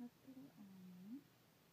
Let's get her on.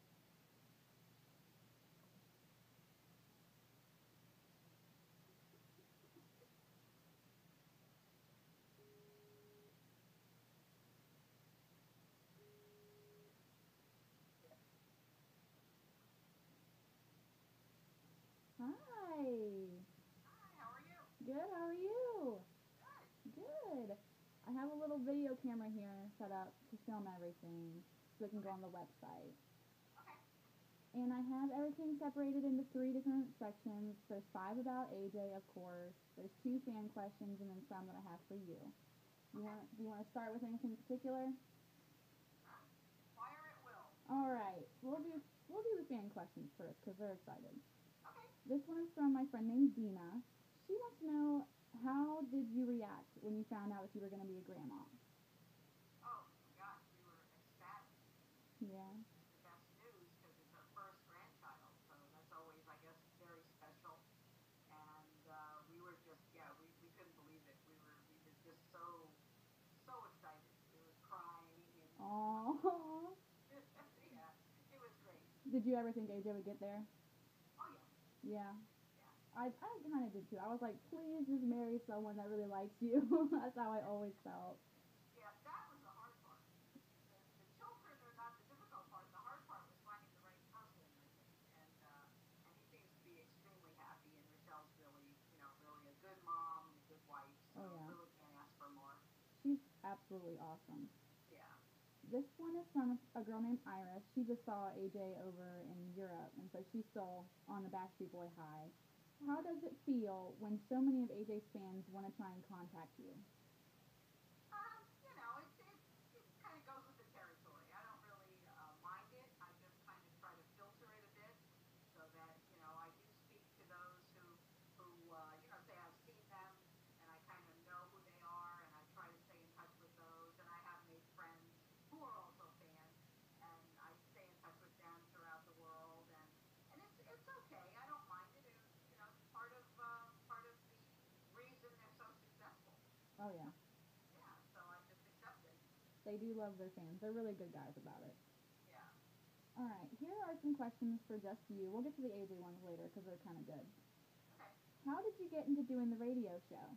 Hi. Hi, how are you? Good. How are you? Good. Good. I have a little video camera here set up to film everything so it can go Okay. on the website. Okay. And I have everything separated into three different sections. There's five about AJ, of course. There's two fan questions, and then some that I have for you. You Okay. want? Do you want to start with anything in particular? Fire at will. All right. We'll do the fan questions first because they're excited. Okay. This one is from my friend named Dina. She wants to know, how did you react when you found out that you were going to be a grandma? Oh my gosh, we were ecstatic. Yeah. It's just the best news because it's our first grandchild, so that's always, I guess, very special. And we were just, yeah, we couldn't believe it. We were just so excited. We were crying and Oh. yeah, it was great. Did you ever think AJ would get there? Oh yeah, Yeah. yeah, I kind of did too. I was like, please just marry someone that really likes you. That's how I always felt. yeah. That was the hard part. The children are not the difficult part. The hard part was finding the right person, I think. And he seems to be extremely happy. And Rochelle's really, really a good mom and a good wife. Oh, So yeah. really can't ask for more. She's absolutely awesome. Yeah. This one is from a girl named Iris. She just saw AJ over in Europe, and so she's still on the Backstreet Boy high. How Hmm. does it feel when so many of AJ's fans want to try and contact you? It kind of goes with the territory. I don't really mind it. I just kind of try to filter it a bit so that I do speak to those who say I've seen them and I kind of know who they are, and I try to stay in touch with those. And I have made friends who are also fans, and I stay in touch with them throughout the world. And it's okay. I don't mind it. It's part of the reason they're so successful. Oh, yeah. Yeah, so I just accept it. They do love their fans. They're really good guys about it. Yeah. All right, here are some questions for just you. We'll get to the AJ ones later because they're kind of good. Okay. How did you get into doing the radio show?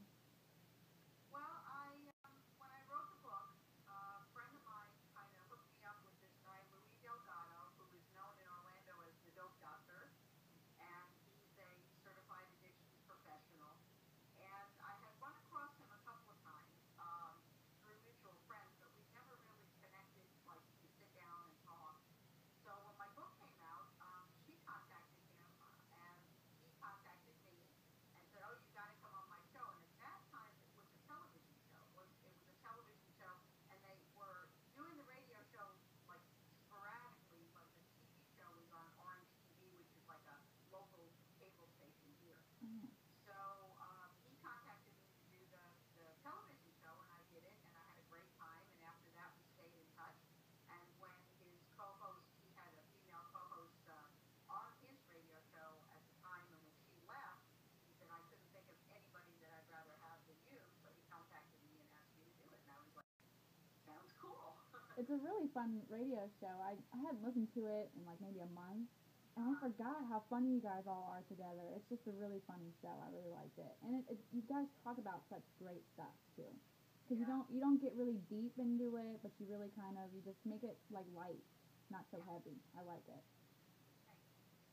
Well, when I wrote the book, a friend of mine kind of hooked me up with this guy, Louis Delgado, who is known in Orlando as the Dope Doctor, and he's a certified addictions professional. And I had run across him a couple of times through mutual friends, but we'd never really connected, like to sit down and talk. So when my book came out, she contacted him, and he contacted me and said, "Oh, you got to come on my show." And at that time, it was a television show. It was a television show, and they were doing the radio show like sporadically. But the TV show was on Orange TV, which is like a local cable station here. Oh, So he contacted me to do the television show, and I did it, and I had a great time. And after that, we stayed in touch. And when his co-host, he had a female co-host on his radio show at the time, and when she left, he said, "I couldn't think of anybody that I'd rather have than you." So he contacted me and asked me to do it, and I was like, "Sounds cool." it's a really fun radio show. I hadn't listened to it in like maybe a month, and I uh, forgot how funny you guys all are together. It's just a really funny show. I really liked it, and you guys talk about such great stuff too. Because you yeah, don't you don't get really deep into it, but you really kind of you just make it like light, not so yeah. heavy. I like it. Thanks.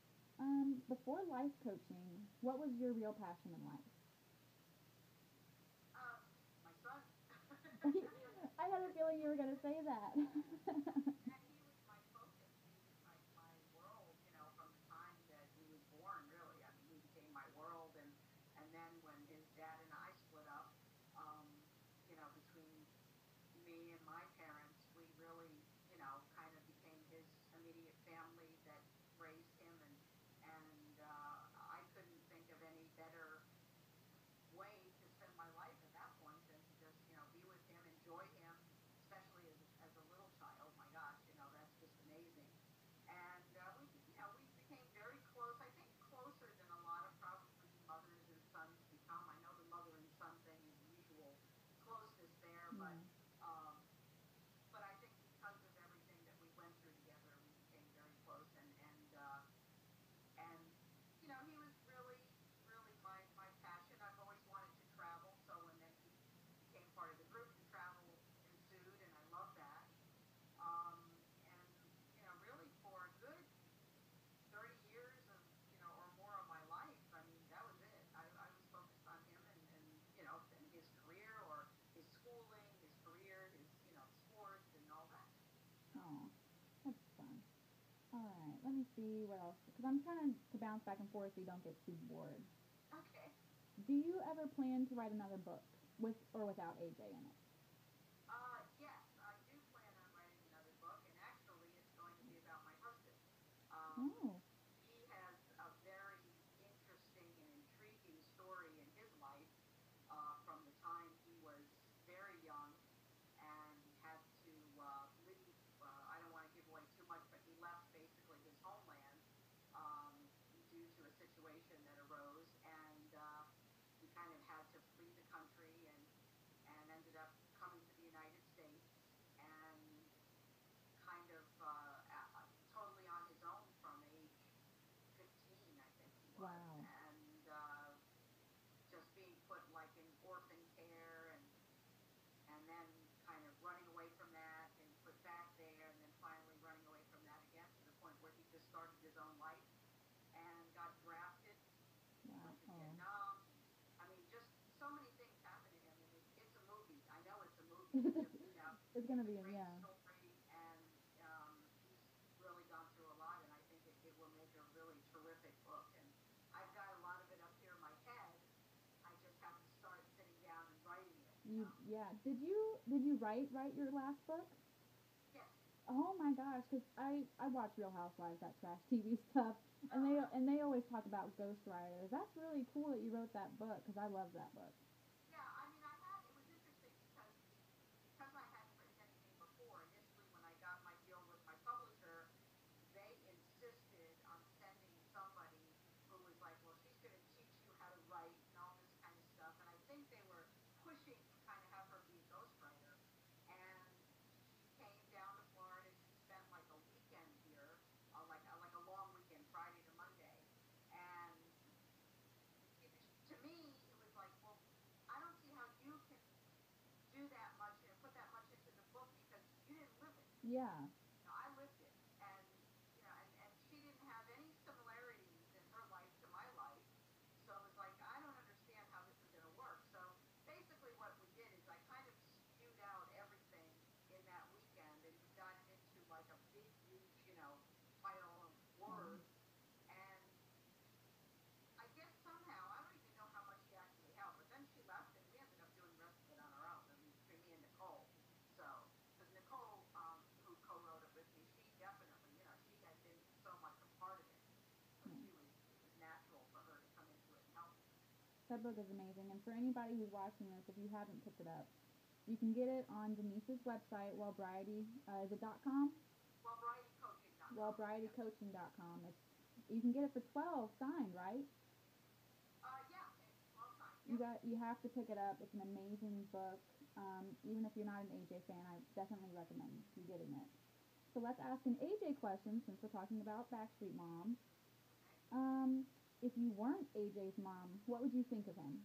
Before life coaching, what was your real passion in life? Uh, my son. I had a feeling you were gonna say that. And he was my focus. He was my world, from the time that he was born, really. I mean, he became my world. And then when his dad and I split up, between me and my parents, we really, kind of became his immediate family that raised him. And I couldn't think of any better way to spend my life at that point than to just be with him, enjoy him, especially as a little let me see what else. Because I'm trying to bounce back and forth so you don't get too bored. Okay. Do you ever plan to write another book with or without AJ in it? Yes, I do plan on writing another book, and actually, it's going to be about my husband. Um, Oh, he has a very interesting and intriguing story in his life from the time he was very young and had to leave. I don't want to give away too much, but he left basically his homeland um, due to a situation that arose, and he kind of had to flee the country and ended up coming to the United States and kind of totally on his own from age 15, I think he was, wow. and just being put like in orphan care and then kind of running away from that and put back there and then finally running away from that again to the point where he just started his own life and got drafted. He Wow. went to Oh. Vietnam. I mean, just so many things happened to him, and it's a movie. I know it's a movie. It's just, It's it's gonna a be great yeah. story, and he's really gone through a lot, and I think it will make a really terrific book. And I've got a lot of it up here in my head. I just have to start sitting down and writing it, you You know? yeah. Did you write your last book? Yes. Oh my gosh, because I watch Real Housewives, that trash TV stuff, Uh-huh. and they always talk about ghostwriters. That's really cool that you wrote that book because I love that book. Yeah, I mean, it was interesting because I hadn't written anything before. Initially, when I got my deal with my publisher, they insisted on sending somebody who was like, well, she's going to teach you how to write and all this kind of stuff. And I think they were pushing to kind of have her be a ghostwriter. And she came down to Florida. She spent like a weekend here, like a long weekend, Friday to Monday. And to me, it was like, well, I don't see how you can do that much and put that much into the book because you didn't live it. Yeah. No, I lived it, and and she didn't have any similarities in her life to my life, so it was like I don't understand how this is going to work. So basically, what we did is I kind of spewed out everything in that weekend, and we got into like a big, huge, pile of Wow. words, and I guess somehow I don't even know how much she actually helped, but then she left, and we ended up doing the rest of it on our own. I mean, between me and Nicole. So, because Nicole, who co-wrote it with me, she definitely, she had been so much a part of it, so Yeah. it was natural for her to come into it and help me. That book is amazing, and for anybody who's watching this, if you haven't picked it up, you can get it on Denise's website, Wellbriety. Is it .com? WellVarietyCoaching.com. Yep. Wellbriety.coaching.com. It's you can get it for 12 signed, right? Yeah, it's 12 times. Yep. You have to pick it up. It's an amazing book. Even if you're not an AJ fan, I definitely recommend you getting it. So let's ask an AJ question since we're talking about Backstreet Moms. Okay. Um, if you weren't AJ's mom, what would you think of him?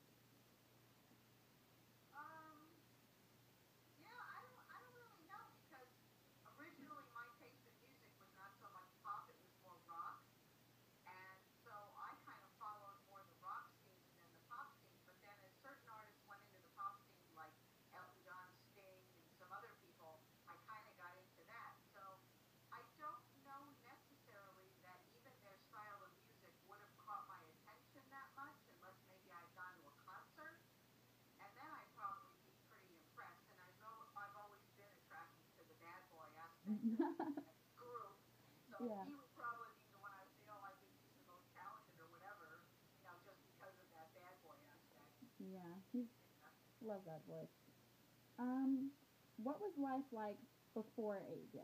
Um, I don't really know because originally my taste in music was not so much pop, it was more rock. And so I kind of followed more the rock scene than the pop scene. But then as certain artists went into the pop scene, like Elton John, Sting, and some other people, I kind of got into that. So I don't know necessarily that even their style of music would have caught my attention that much unless maybe I'd gone to a concert. And then I'd probably be pretty impressed. And I've always been attracted to the bad boy aspect of the group. So Yeah, he would probably be the one I would say, oh, I think he's the most talented or whatever, just because of that bad boy aspect. yeah. He's Yeah. love that voice. Um, what was life like before AJ?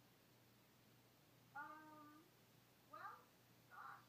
Um, well, gosh.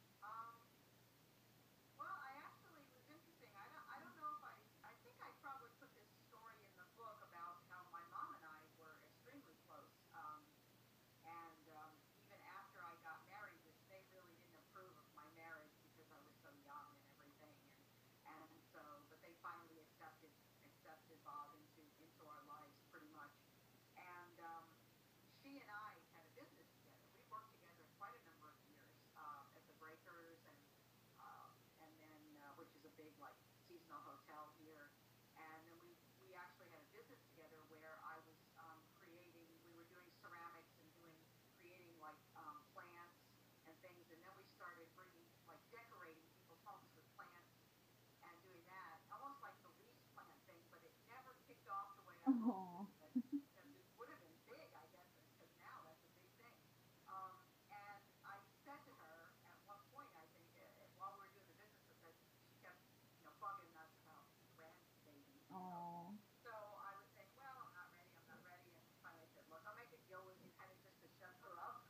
Well, I actually it was interesting. I don't know if I think I probably put this story in the book about how my mom and I were extremely close. And even after I got married, which they really didn't approve of my marriage because I was so young and everything, and so, but they finally accepted Bob into our lives pretty much, and she and I had a business together. We worked together quite a number of years at the Breakers and then which is a big like seasonal hotel here. And then we actually had a business together where I was creating. We were doing ceramics and doing creating like plants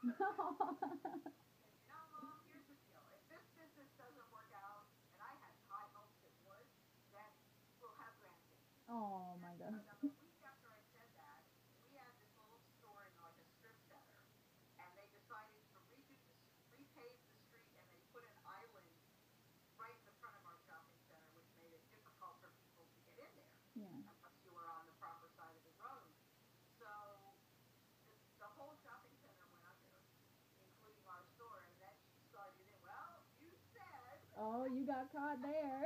And you know, Mom, here's the deal. If this business doesn't work out, and I had high hopes it would, then we'll have grandkids. Oh my And gosh. about a week after I said that, we had this little store in like a strip center, and they decided to repave the street, and they put an island right in the front of our shopping center, which made it difficult for people to get in there Yeah. unless you were on the proper side of the road. So the whole shopping center went under, including our store, and then she started it. Well, you said. Oh, you got caught there.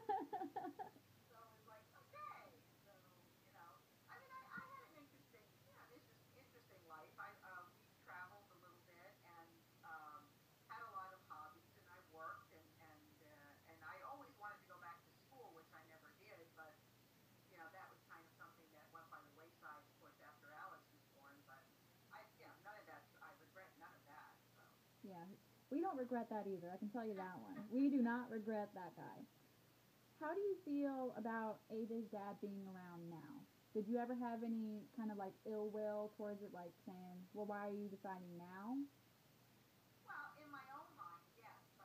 So it's like, okay. So, I mean, I had an interesting life. We traveled a little bit and had a lot of hobbies, and I worked, and I always wanted to go back to school, which I never did, but, that was kind of something that went by the wayside, of course, after Alex was born, but none of that, I regret none of that, so. Yeah. We don't regret that either. I can tell you that one. We do not regret that guy. How do you feel about AJ's dad being around now? Did you ever have any kind of like ill will towards it, like saying, well, why are you deciding now? Well, in my own mind, yes, but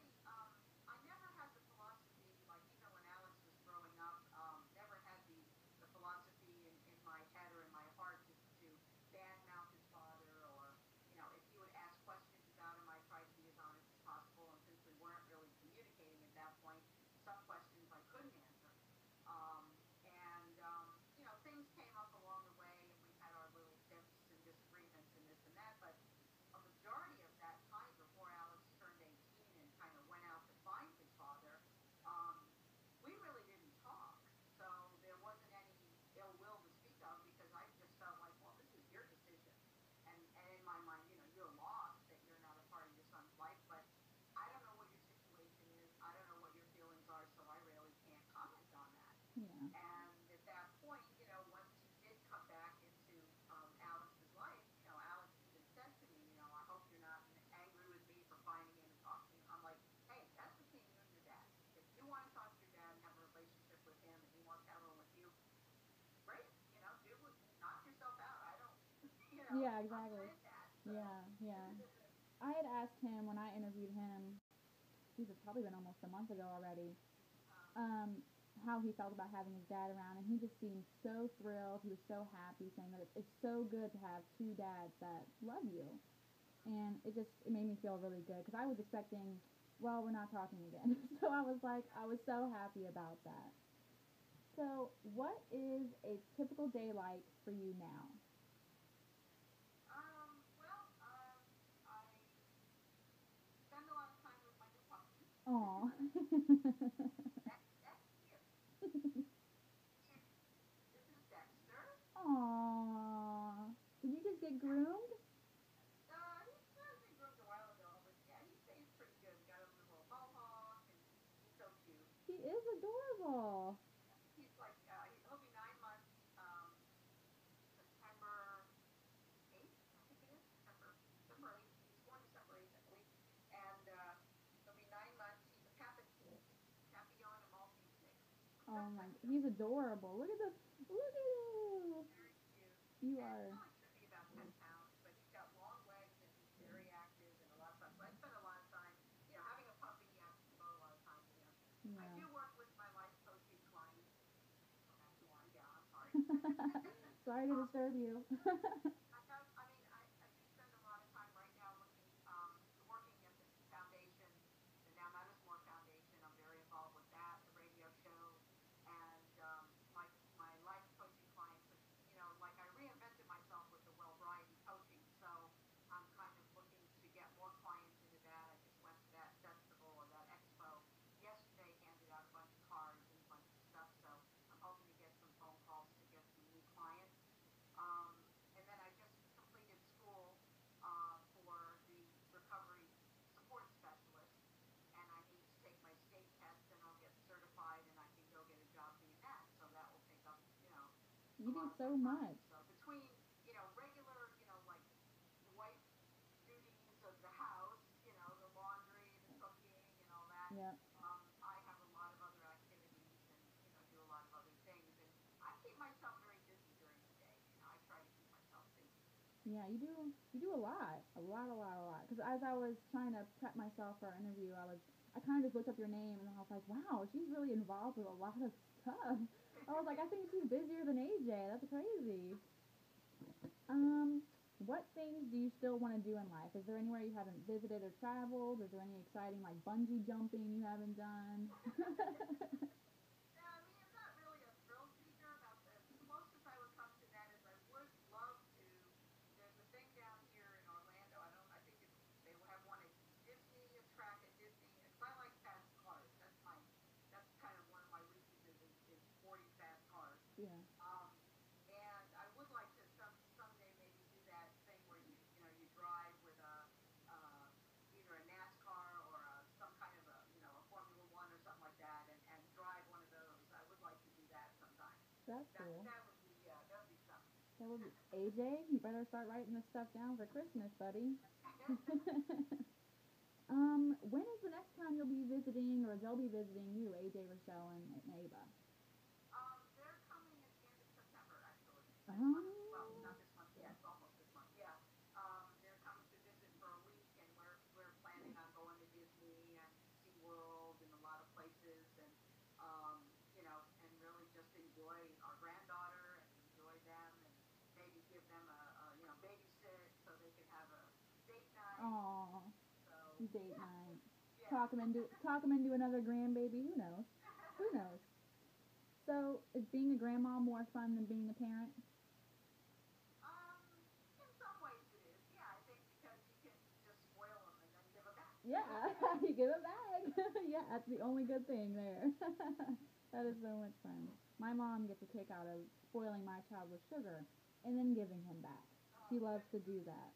I never had the philosophy, like even when Alex was growing up, never had the philosophy in my head or in my heart to badmouth his father, or, if he would ask questions about him, I tried to be as honest as possible, and since we weren't really communicating at that point, some questions I couldn't answer. Um, and things came up along the way, and we had our little tips and disagreements and this and that, but a majority of that time before Alex turned 18 and kind of went out to find his father, um, we really didn't talk. So there wasn't any ill will to speak of, because I just felt like, well, this is your decision. And in my mind, you're lost that you're not a part of your son's life, but I don't know what your situation is. I don't know what your feelings are, so I really can't comment on that. Yeah. And at that point, once he did come back into Alex's life, Alex even said to me, I hope you're not angry with me for finding him and talking to him. I'm like, hey, that's between you and your dad. If you want to talk to your dad and have a relationship with him, and he wants to have one with you, great. Knock yourself out. I don't, Yeah, I'm exactly. attached. So. Yeah, yeah. I had asked him when I interviewed him, geez, it's probably been almost a month ago already, how he felt about having his dad around, and he just seemed so thrilled. He was so happy, saying that it's so good to have two dads that love you, and it made me feel really good because I was expecting, well, we're not talking again. So I was like, I was so happy about that. So, what is a typical day like for you now? I spend a lot of time with my new puppy. Aw. That's cute. This is Dexter. Aw. Did you just get groomed? He has been groomed a while ago, but yeah, he stays pretty good. Got a little mohawk, and he's so cute. He is adorable. He's like, he'll be 9 months, September 8th, I think it is. December 8th. He was born December 8th, I believe. And he'll be 9 months. He's a Papillon, a Maltese mix. Oh my, he's adorable. Look at you. Very cute. You And are. probably should be about 10 pounds, but he's got long legs, and he's very active and a lot of fun. So I spend a lot of time, having a puppy, you have to devote a lot of time to him. I Yeah. do work with my life coaching clients. Don't have to wind down, I'm sorry. Sorry to disturb you. I do spend a lot of time right now working at the foundation, the Now Matters More Foundation. I'm very involved with that, the radio show, and my life coaching clients. Like I reinvented myself with the Well Variety coaching, so I'm kind of looking to get more clients into that. I just went to that festival or that expo yesterday, handed out a bunch of cards and a bunch of stuff, so I'm hoping to get some phone calls to get some new clients. Um, and then I just completed school for the recovery support specialist, and I need to take my state test, and I'll get certified, and I can go get a job doing that. So that will take up, a You do lot of my so time. much. So between, regular, like wife duties of the house, the laundry, the cooking, and all that, Yep. I have a lot of other activities and, do a lot of other things. And I keep myself very busy during the day. I try to keep myself busy. Yeah, you do a lot, a lot, a lot, a lot. Because as I was trying to prep myself for our interview, I kind of just looked up your name and I was like, wow, she's really involved with a lot of stuff. I was like, I think she's busier than AJ. That's crazy. Um, what things do you still want to do in life? Is there anywhere you haven't visited or traveled? Is there any exciting like bungee jumping you haven't done? Yeah, I mean, I'm not really a thrill seeker. About the closest I would come to that is I would love to. There's a thing down here in Orlando. I don't. I think it's they will have one at Disney, a track at Disney. Because I like fast cars. That's my. That's kind of one of my weaknesses is sporty fast cars. Yeah. Um, and I would like to someday maybe do that thing where you drive with a either a NASCAR or some kind of a Formula One or something like that, and drive one of those. I would like to do that sometime. That's cool. That would be that would be something. That would be AJ. You better start writing this stuff down for Christmas, buddy. When is the next time you'll be visiting, or they'll be visiting you, AJ, Rochelle, and Ava? They're coming at the end of September, actually. This month. Well, Oh, not this month yet. It's almost this month. Yeah. They're coming to visit for a week, and we're planning on going to Disney and SeaWorld and a lot of places, and and really just enjoy our granddaughter and enjoy them, and maybe give them a babysit so they can have a date night. aw, So date yeah, night. yeah. Talk him into another grandbaby. Who knows? Who knows? So, is being a grandma more fun than being a parent? Um, in some ways it is. Yeah, I think because you can just spoil them and then give them back. Yeah, you get a bag. Yeah, that's the only good thing there. That is so much fun. My mom gets a kick out of spoiling my child with sugar and then giving him back. She Oh, loves good. to do that.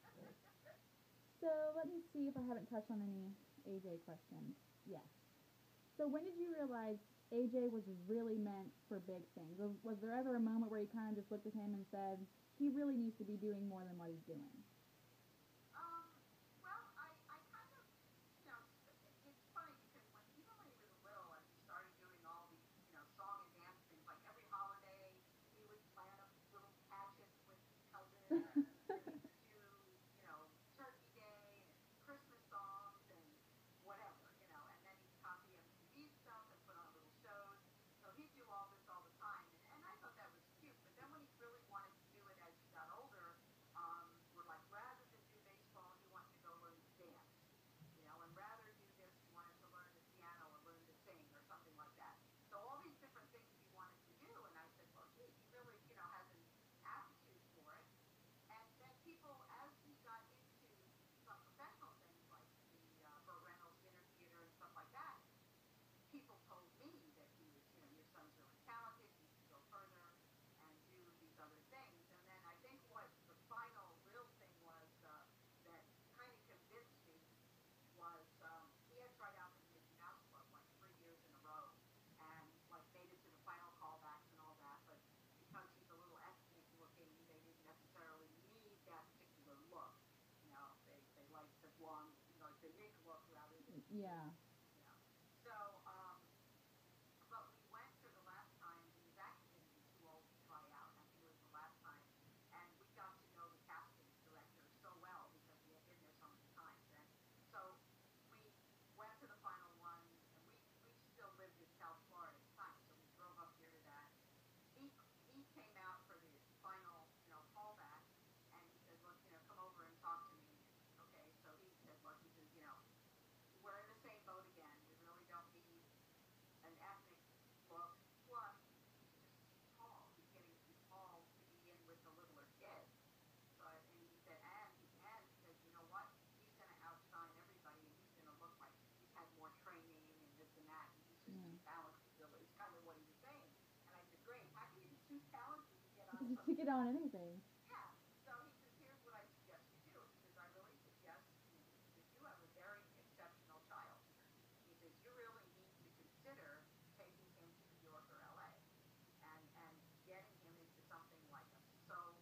So let me see if I haven't touched on any AJ questions. Yes. So when did you realize AJ was really meant for big things? Was there ever a moment where you kind of just looked at him and said, he really needs to be doing more than what he's doing? Um, well, I kind of, it's funny because even when he was little and he started doing all these, song and dance things, like every holiday, he would plan a little pageant with his cousin, and he would do, Turkey Day and Christmas songs and whatever, and then he'd copy MTV stuff and put on little shows. So he'd do all this all the time, and I thought that was cute. But then when he really wanted to do it as he got older, were like rather than do baseball, he wanted to go learn to dance, and rather do this, he wanted to learn the piano or learn to sing or something like that. So all these different things he wanted to do, and I said, well, gee, he really, has an aptitude for it. And then people, as he got into some professional things like the Burt Reynolds Dinner Theater and stuff like that, people told me that he was, your son's really talented, he should go further and do these other things. And then I think what the final real thing was that kind of convinced me was he had tried out for the Mickey Mouse Club like 3 years in a row and like made it to the final callbacks and all that. But because he's a little ethnic looking, they didn't necessarily need that particular look. They like the blonde, the Nick look rather than Yeah. so, but we went for the last time. He was actually going to be too old to try out. I think it was the last time. And we got to know the casting director so well because we had been there so many times. And so we went to the final one, and we still lived in South Florida at the time, so we drove up here to that. He he came out for the final, callback, and he said, look, come over and talk to me. Okay, so he said, look, he says, we're in the same boat again. We really don't need an ethnic look. Plus, he's just too tall. He's getting too tall to be in with the littler kids. But and he said, and he said, you know what? He's going to outshine everybody, and he's going to look like he's had more training and this and that. And he's just Yeah. too talented. Is kind of what he was saying. And I said, great. How can you be too talented to get on To something? get on anything. Yeah. So he says, here's what I suggest you do. He says, I really suggest that you have a very exceptional child here. He says, you really need to consider taking him to New York or LA and getting him into something like a soap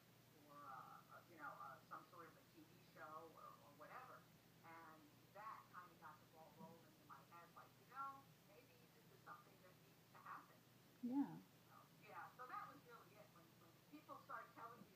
or some sort of a TV show or whatever. And that kind of got the ball rolling in my head, like, maybe this is something that needs to happen. Yeah. So, yeah, so that was really it. When people start telling me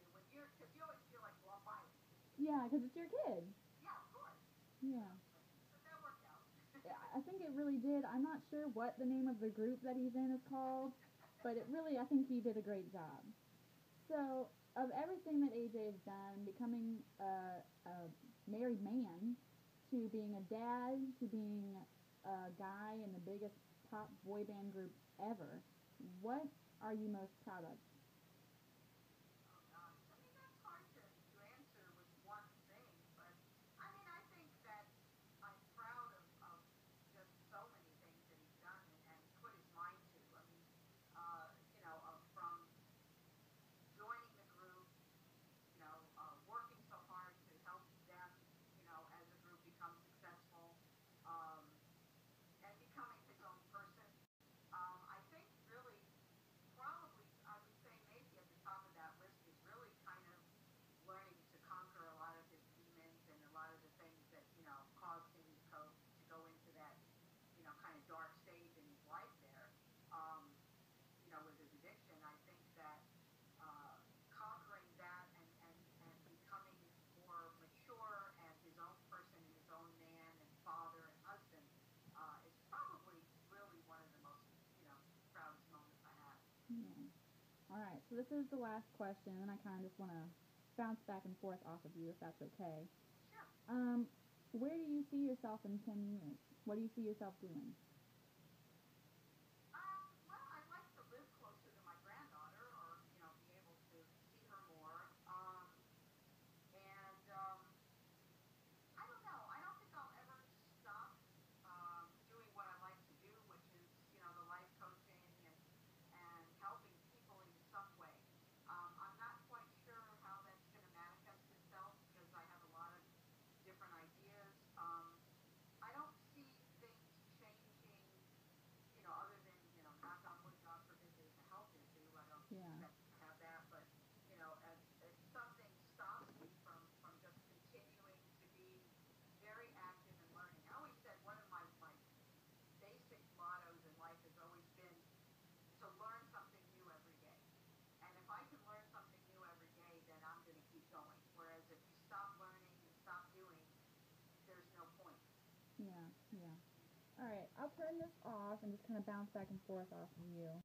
Yeah, because it's your kid. Yeah, of course. Yeah. But that worked out. Yeah, I think it really did. I'm not sure what the name of the group that he's in is called, but it really, I think he did a great job. So, of everything that AJ has done, becoming a married man, to being a dad, to being a guy in the biggest pop boy band group ever, what are you most proud of? Oh gosh. I mean, that's hard to answer with one thing, but I mean, I think that I'm proud of just so many things that he's done and put his mind to. I mean, from joining the group, working so hard to help them, as a group become successful, um, and becoming his own person. I think really, probably, I would say maybe at the top of that list is really kind of learning to conquer a lot of his demons and a lot of the things that, caused him to go into that, kind of dark stage in his life there. Um, with his addiction, I think that conquering that and becoming more mature as his own person and his own man and father and husband is probably really one of the most, proudest moments I have. Yeah. All right, so this is the last question, and I kind of just want to bounce back and forth off of you, if that's okay. Sure. Um, where do you see yourself in 10 years? What do you see yourself doing? Well, I'd like to live closer to my granddaughter, or be able to see her more. And I don't know. I don't think I'll ever stop doing what I like to do, which is, the life coaching and helping people in some way. I'm not quite sure how that's going to manifest itself because I have a lot of different ideas. I don't see things changing, other than, knock on wood, God forbid there's a health issue. I don't Yeah. expect to have that, but, as something stops me from just continuing to be very active and learning. I always said one of my basic mottos in life has always been to learn something new every day. And if I can learn something new every day, then I'm going to keep going. Whereas if you stop learning and stop doing, there's no point. Yeah, yeah. All right, I'll turn this off and just kind of bounce back and forth off of you.